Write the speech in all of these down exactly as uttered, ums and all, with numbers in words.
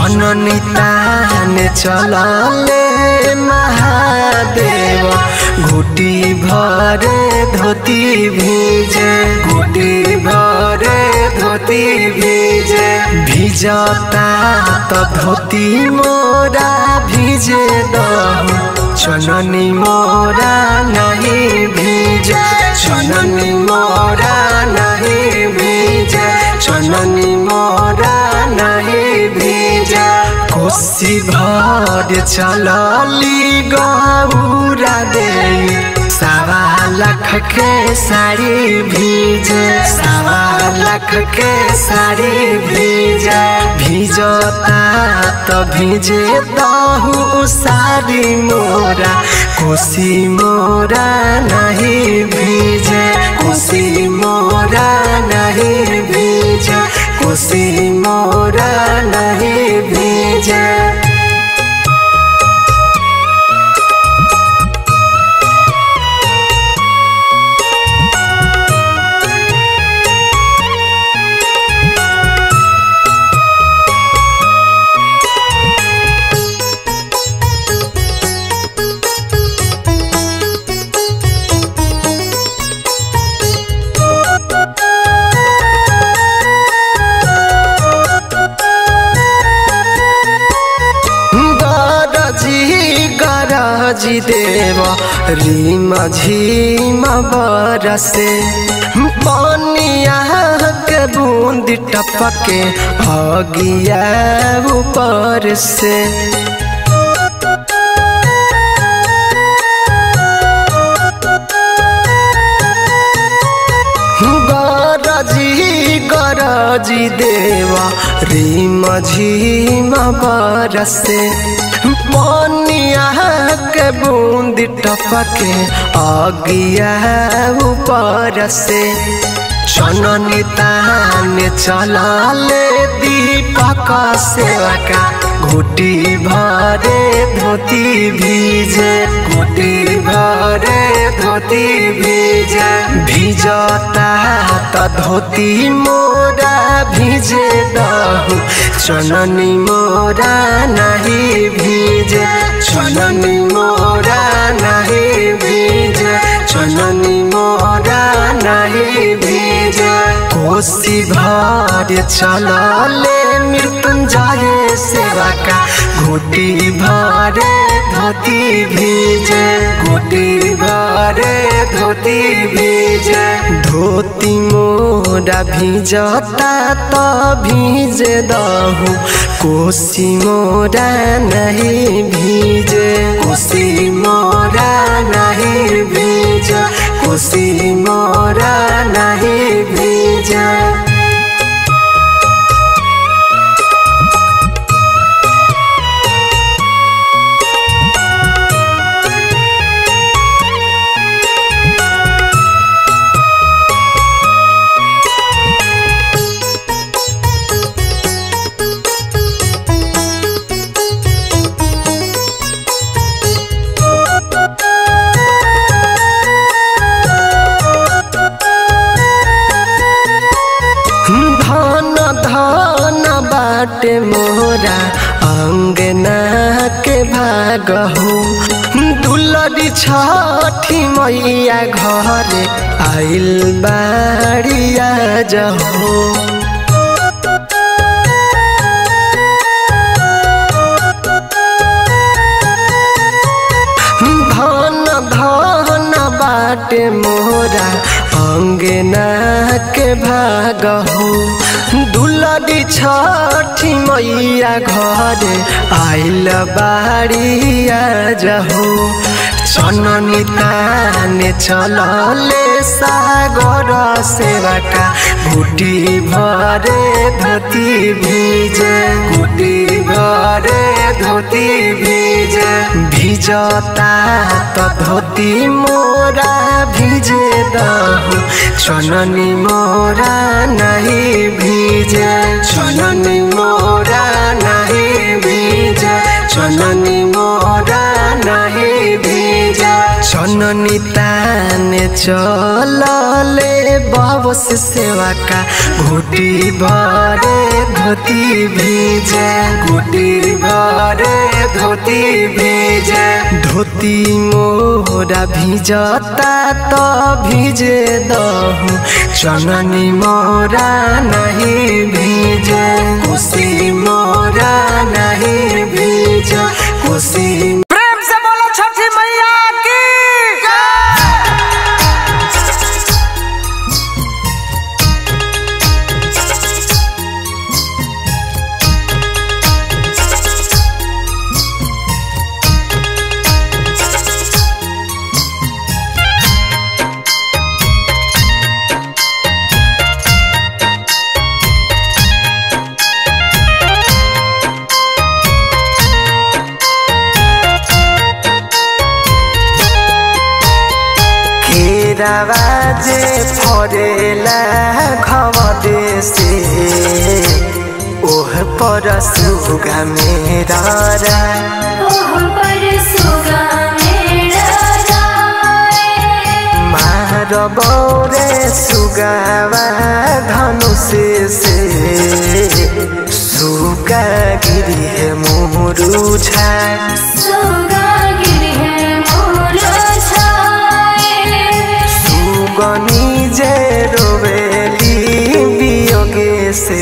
चननी ताने चलले महादेव घुटी भरे धोती भीजे घुटी भरे धोती भीजे भिजता तो धोती मोरा भीजे दहु चननी मोरा नहीं भीजे चननी मोरा नहीं भीजे चननी मोरा नहीं भीजे कोसी भर चलली गौरा दे सवा लाख के साड़ी भीजे सवा लाख के साड़ी भीजे भीजता तो भीजे दहु साड़ी मोरा कोसी मोरा नहीं भीजे कोसी मोरा नहीं भीजे कोसी मोरा नहीं भीजे। जी देव रीम झीम बरसे पानिया के बूंद टपके अगिया ऊपर से गरजी गरजी देवा रीम झीम बरसे पानिया के बूंद टपके अगिया ऊपर से चननी ताने चलले दीपक सेवका घुटी भरे धोती भीजे घुटी भरे धोती भीजे भीजता तो धोती मोरा भीजे दहु चननी मोरा नहीं भीजे चननी मोरा नहीं भीजे चननी मोरा नहीं भीजे कोसी भर चलले मृत्युंजय सेवका घुटी भरे धोती भीजे घुटी भरे धोती भीजे धोती मोरा भीजता तो भीजे दहु कोसी मोरा नहीं भीजे कोसी मोरा नहीं भीजे कोसी मोरा नहीं भीजे। बाटे मोरा अंगना के भाग हो दुलरी छठी मैया घरे आइल बाड़िया जहो धन धन बाटे मोरा अंगना के भाग हो दुलरी छठी मैया घरे आइल बाड़िया जहो चननी ताने चलले सागर सेवका घुटी भरे धोती भीजे घुटी भरे धोती भीजे भिजता तो धोती मोरा भीजे दहु चननी मोरा नहीं भीजे चननी मोरा नहीं भीजे चननी मोरा नहीं भीजे चननी ताने चलले बाबस सेवा का घुटी भरे धोती भेजे घुटी भरे धोती भेजे धोती मोरा भिजता तो भिजे दहु चननी मोरा नहीं भीजे खुशी मोरा नहीं भीजे खुशी। प्रेम से बोलो छठी मैया की बाजे फरेला घवदे से ओह पर सुगा मेरा ओह पर सुगा मेरा मार बौरे सुगावा धनुष से सुगा गिरी है मुरुझा सुगा गिरी है मुरुझा गनी जे रोवेली बियोगे से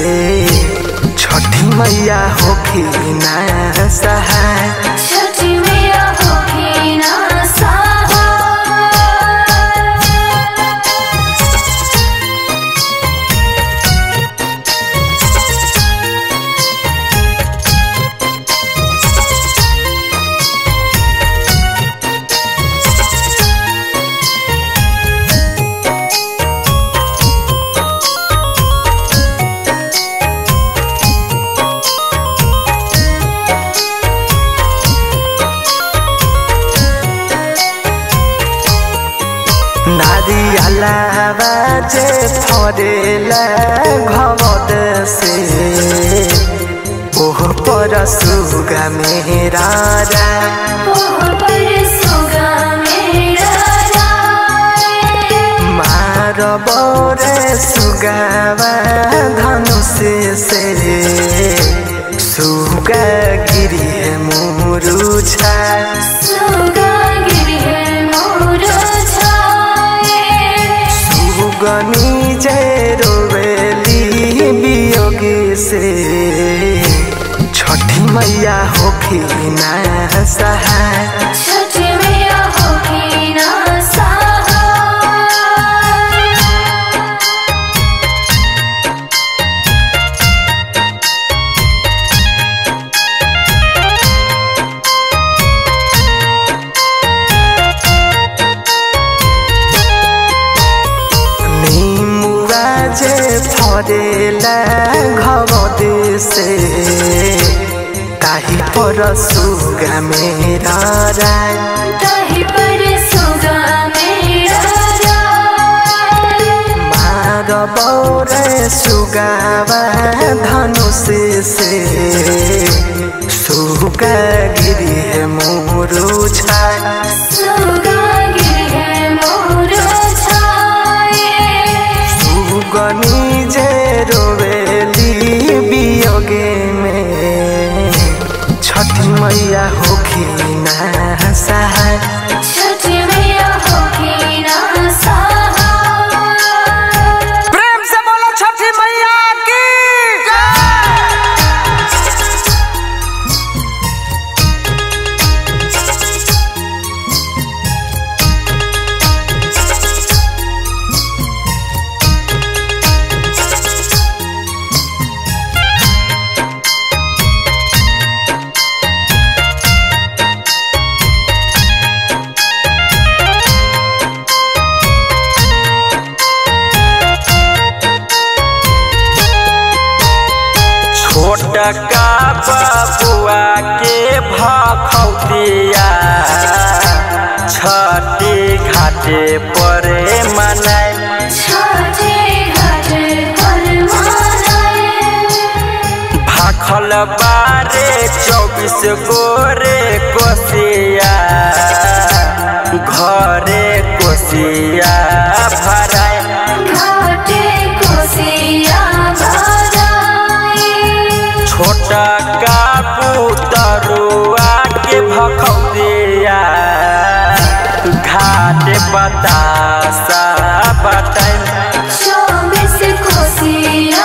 छठी मैया होखी ना सहाय छठी मैया होखी ना बाजे फरेला घवद से ओह पर सुगा मेरा ओह पर सुगा मेरा मार बौरे सुगावा धनुष से सुगा गिरी है मुरुझा सुगा गिरी है मुरुझा गनी जे रोवेली बियोगी से छठी मैया होखी ना सहाय छठी मैया होखी ना फरेला घवदे से ताही पर सुगा मेरा ताही पर सुगा मेरा मार बौरे सुगावा धनुष से सुगा गिरी है मुरुझा सुगा गिरी है मुरुझा गनी जे रोवेली बियोगे में छठी मैया होखी ना सहाय छठी मैया होखी ना सहाय। प्रेम से बोलो छठी मैया की छोटका बबुआ के भखौतिया छठी घाटे पर मनाए छठी घाटे पर मनाए भाखल बारे चौबीस गोरे कोसिया घरे को कोसिया भराए घाटे कोसिया भराए छोटा का पुतरुआ के भखौतिया घाट बतासा बताए चौबीस कोसिया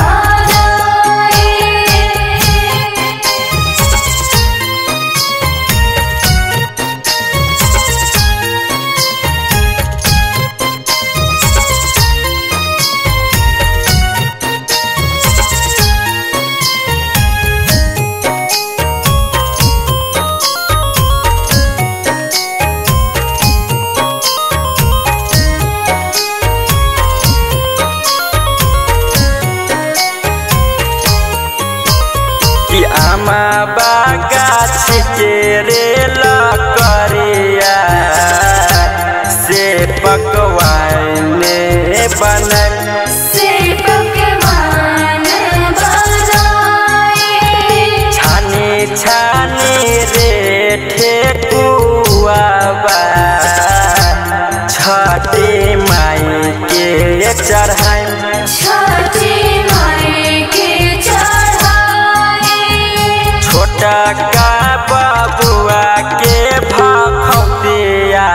आमा बागा छिकेरे लकरिया से पकवान बने से पकवान बनाए छानी छानी रे ठेकुआ छठी माई के चढ़ाई छठी माई के चढ़ाए छोटा का बबुआ के भखौतिया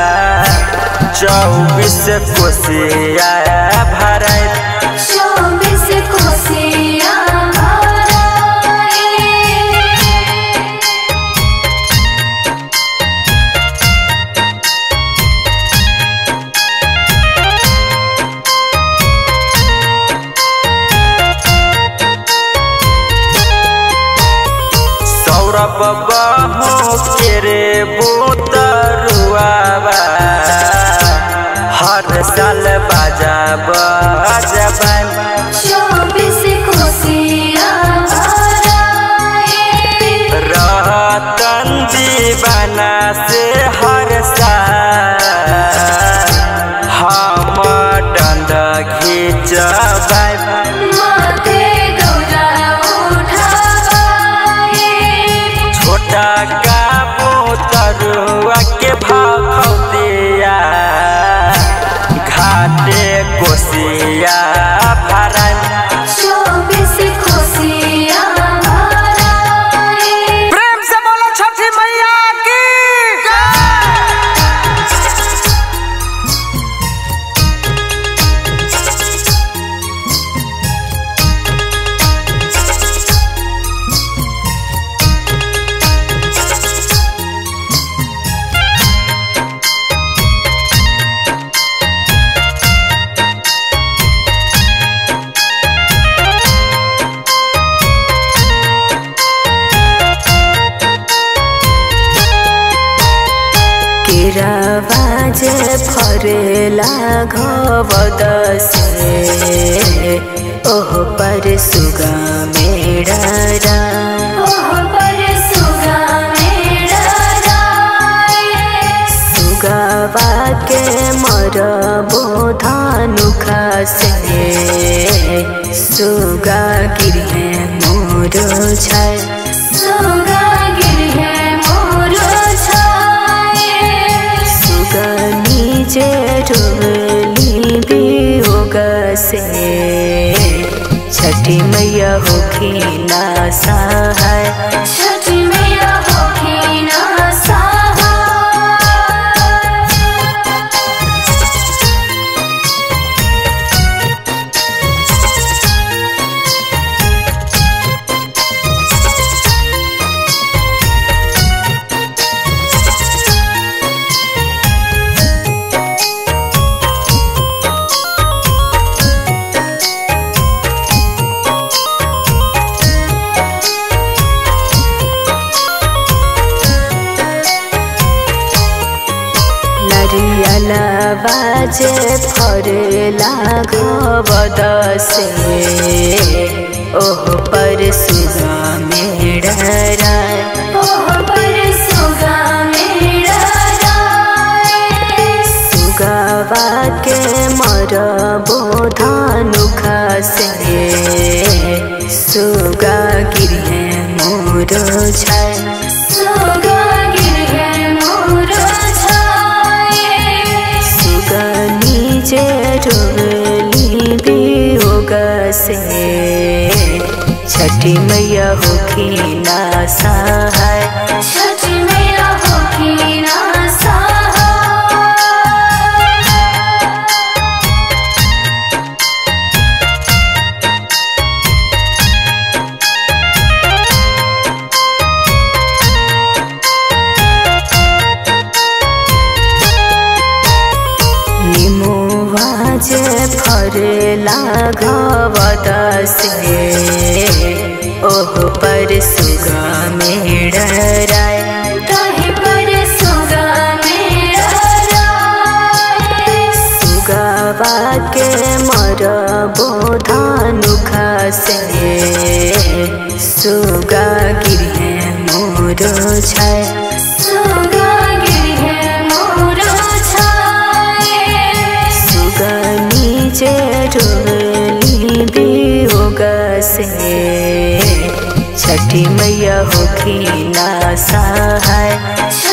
चौबीस कोसिया भराए चौबीस कोसिया भराए सौरभ बहू के रे बुतरुआ हर साल बाजा बजबै चौबीस कोसिया भराए रतन दीवाना से हर साल हम डंड घिंचबै माथे दौरा उठाए छोटा का पुतरुआ के भखौतिया घाटे कोसिया भराए चौबीस कोसिया भराए प्रेम से बोलो छठी मैया की केरावाज फरेला घवद से ओह पर सुगा मेरा ओह पर सुगा मेरा राय सुगावा के मर बोधानुखा से सुगा गिरे मोर छाय सुगा गिरे मोर छाए नीचे डोली वियोग से छठी मैया होखी ना सहाय छठी मैया होखी ना बाजे फरेला घवद से ओह पर सुगा मेरा राय ओह पर सुगा मेरा राय सुगावा के मर बोधानुखा से सुगा गिरे मोर छाय सुगा गिरे मोर छाए से छठी मैया होखी ना सहाय। छठी मैया होखी ना सहाय। जे फरेला घवद से ओह पर सुगा मेड़राय। ताहि पर सुगा मेड़राय। सुगावा के मर बोधानुख से सुगा गिरे मोर छाय। सुगा गिरे मोर छाय। नीचे डोली वियोग से छठी मैया होखी ना सहाय।